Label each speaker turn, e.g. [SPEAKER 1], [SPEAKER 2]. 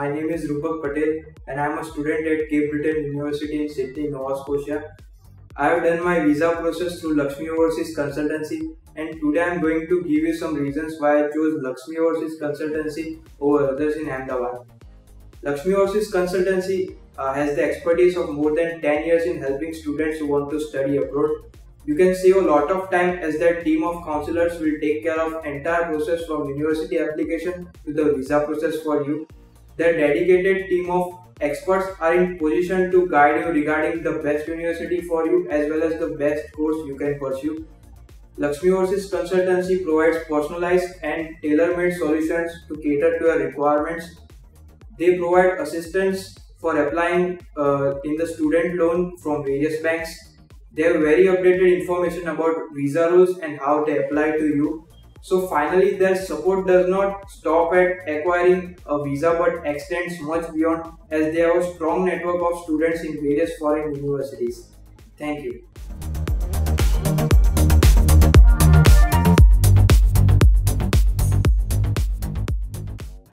[SPEAKER 1] My name is Rupak Patel and I am a student at Cape Breton University in Sydney, Nova Scotia. I have done my visa process through Lakshmi Overseas Consultancy, and today I am going to give you some reasons why I chose Lakshmi Overseas Consultancy over others in Ahmedabad. Lakshmi Overseas Consultancy has the expertise of more than 10 years in helping students who want to study abroad. You can save a lot of time as their team of counselors will take care of entire process from university application to the visa process for you. Their dedicated team of experts are in position to guide you regarding the best university for you as well as the best course you can pursue. Lakshmi Overseas Consultancy provides personalized and tailor-made solutions to cater to your requirements. They provide assistance for applying in the student loan from various banks. They have very updated information about visa rules and how they apply to you. So finally, their support does not stop at acquiring a visa but extends much beyond, as they have a strong network of students in various foreign universities. Thank you.